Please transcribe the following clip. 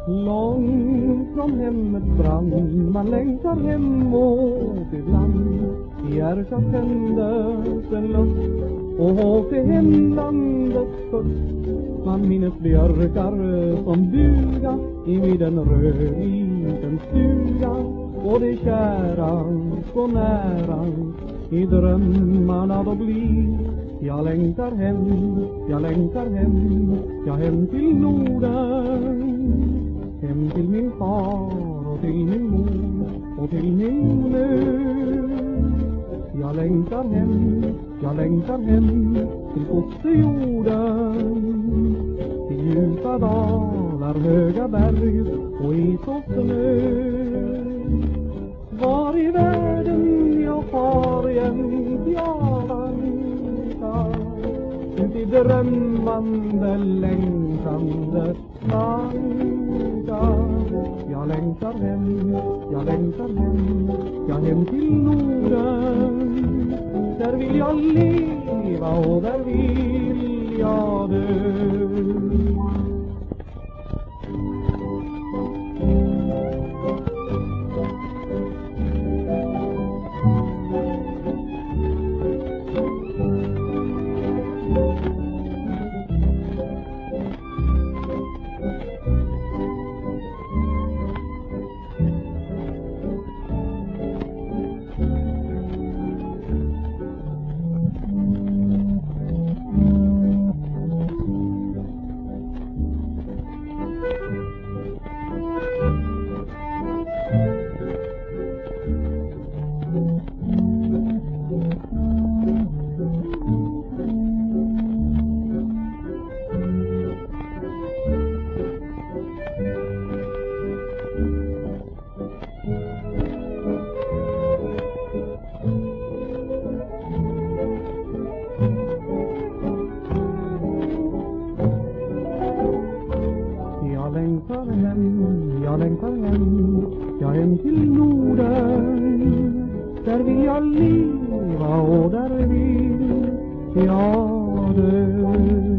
Långt från hemmets brand, man längtar hemåt ibland. I hjärtat tändes en lust och till hemlandet först. Man minnes björkar som buga i den rödviten stuga. Och det kära så nära i drömmarna då blir. Jag längtar hem, jag längtar hem, jag hem till Norden. Hem till min far och till min mor och till min mor. Jag längtar hem till fosterjorden. I djupa dalar, höga berg och i snö. Var i världen jag far jämt jag vandrar. Ut i drömmande, längtande tankar. Jag längtar hem, jag längtar hem, jag hem till Norden. Där vill jag leva och där vill jag dö. Jag längtar hem, jag hem till Norden. Där vill jag leva och där vill jag dö.